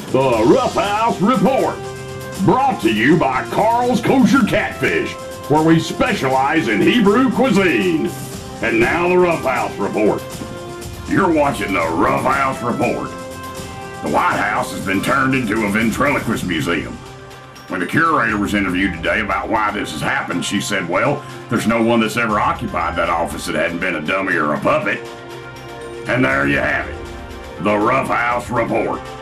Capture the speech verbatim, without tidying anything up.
The Ruffhouse Report, brought to you by Carl's Kosher Catfish, where we specialize in Hebrew cuisine. And now the Ruffhouse Report. You're watching the Ruffhouse Report. The White House has been turned into a ventriloquist museum. When the curator was interviewed today about why this has happened, she said, well, there's no one that's ever occupied that office that hadn't been a dummy or a puppet. And there you have it, the Ruffhouse Report.